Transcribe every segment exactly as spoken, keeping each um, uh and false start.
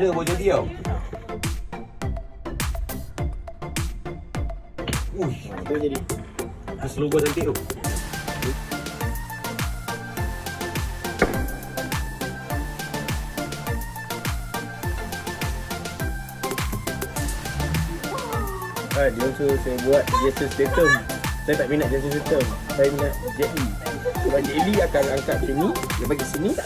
gila buat jadi tau. Ui, Itu jadi. dia selalu buat cantik tu. Ha, dia suruh saya buat Jason Statham. Saya tak minat Jason Statham. Saya minat Jet Li. Sebab Jet Li akan angkat sini, dia bagi sini tak.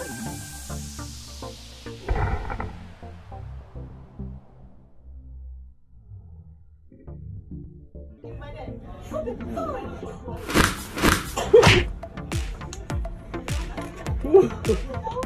Betul.